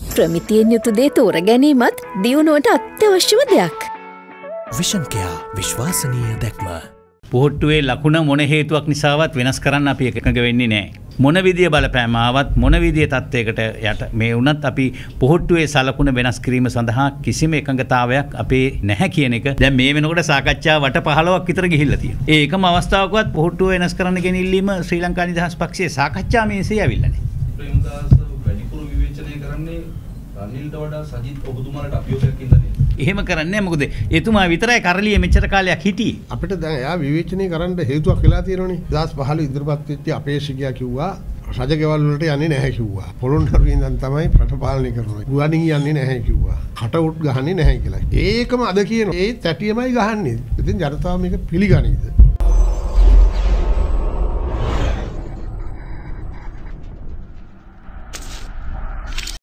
ප්‍රමිතියෙන් යුතු දේ තෝර ගැනීමත් දියුණුවට අත්‍යවශ්‍යම දෙයක්. විෂන් කෙයා විශ්වාසනීය දැක්ම. පොහොට්ටුවේ ලකුණ මොන හේතුවක් නිසාවත් වෙනස් කරන්න අපි එකඟ වෙන්නේ නැහැ. මොන විදිය බලපෑම ආවත් මොන විදිය තත්වයකට යට මේ වුණත් අපි පොහොට්ටුවේ සලකුණ වෙනස් කිරීම සඳහා කිසිම එකඟතාවයක් අපේ නැහැ කියන එක දැන් මේ වෙනකොට සාකච්ඡා වට 15ක් විතර ගිහිල්ලා තියෙනවා. ඒ එකම අවස්ථාවකවත් පොහොට්ටුව වෙනස් කරන්න ගෙන ඉල්ලීම ශ්‍රී ලංකා නිදහස් පක්ෂයේ සාකච්ඡා මේසේ ඇවිල්ලා නැහැ. ප්‍රේමදාස වැඩිපුර විවේචනය කරන්නේ රනිල්ට වඩා සජිත් ඔබතුමාලට අභියෝගයක් ඉඳලා. එහෙම කරන්නේ මොකද එතුමා විතරයි කරලිය මෙච්චර කාලයක් හිටියේ. අපිට දැන් එයා විවේචනය කරන්න හේතුවක් වෙලා තියෙනවනේ. 2015 ඉදිරිපත් වෙච්ච අපේක්ෂකයා කිව්වා රජගෙවල් වලට යන්නේ නැහැ කිව්වා. පොළොන්නරුවේ ඉඳන් තමයි රට පාලනය කරන්නේ. ගුවන්ින් යන්නේ නැහැ කිව්වා. කට උට් ගහන්නේ නැහැ කියලා. ඒකම අද කියන ඒ තැටියමයි ගහන්නේ. ඉතින් ජනතාව මේක පිළිගනීද?